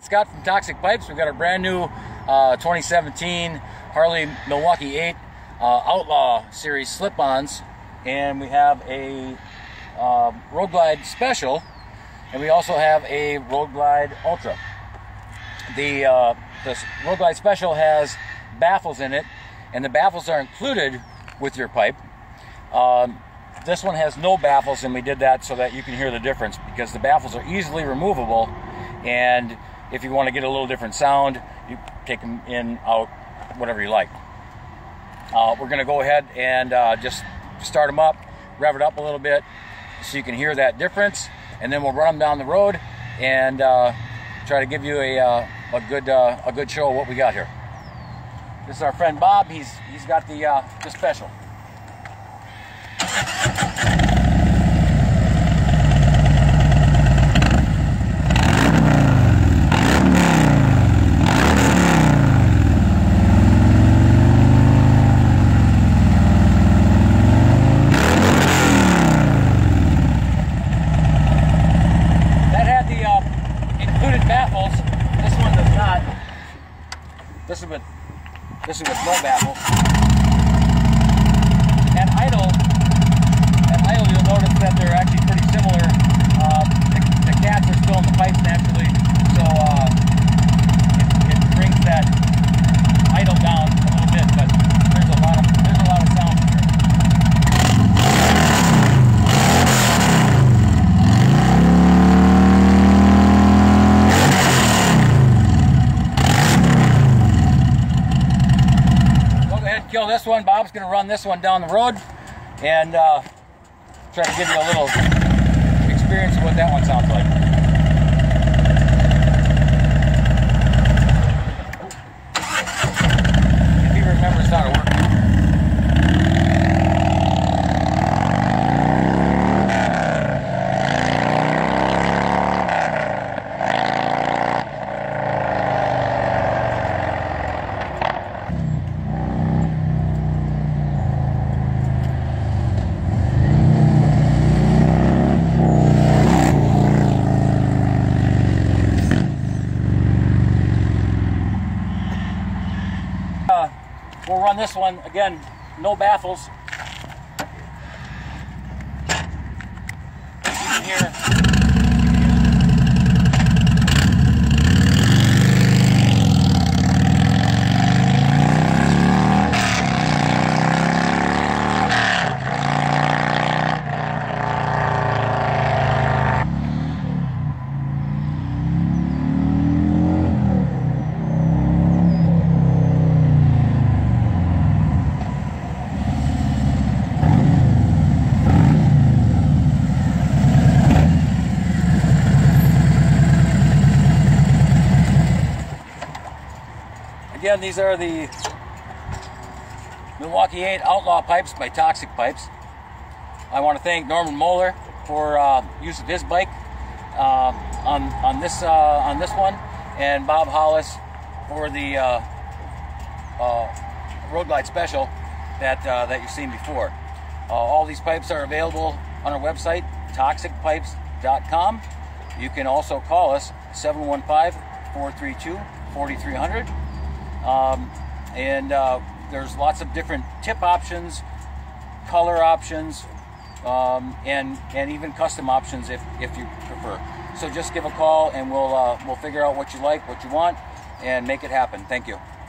Scott from Toxic Pipes. We've got a brand new 2017 Harley Milwaukee 8 Outlaw Series slip-ons, and we have a Road Glide Special, and we also have a Road Glide Ultra. The Road Glide Special has baffles in it, and the baffles are included with your pipe. This one has no baffles, and we did that so that you can hear the difference, because the baffles are easily removable, and if you want to get a little different sound, you take them in, out, whatever you like. We're going to go ahead and just start them up, rev it up a little bit so you can hear that difference, and then we'll run them down the road and try to give you a good show of what we got here. This is our friend Bob. He's got the Special. Baffles. This one does not. This is with no baffles. At idle, you'll notice that they're actually pretty similar. The cats are still in the pipes naturally, so it brings that idle down a little bit. But there's a lot of sound here. Kill this one. Bob's going to run this one down the road and try to give you a little experience of what that one sounds like. If he remembers how to work. We'll run this one, again, no baffles. You can hear. Again, these are the Milwaukee 8 Outlaw Pipes by Toxic Pipes. I want to thank Norman Moeller for use of his bike on this one, and Bob Hollis for the Road Glide Special that you've seen before. All these pipes are available on our website, toxicpipes.com. You can also call us 715-432-4300. There's lots of different tip options, color options, and even custom options if you prefer. So just give a call and we'll figure out what you like, what you want, and make it happen. Thank you.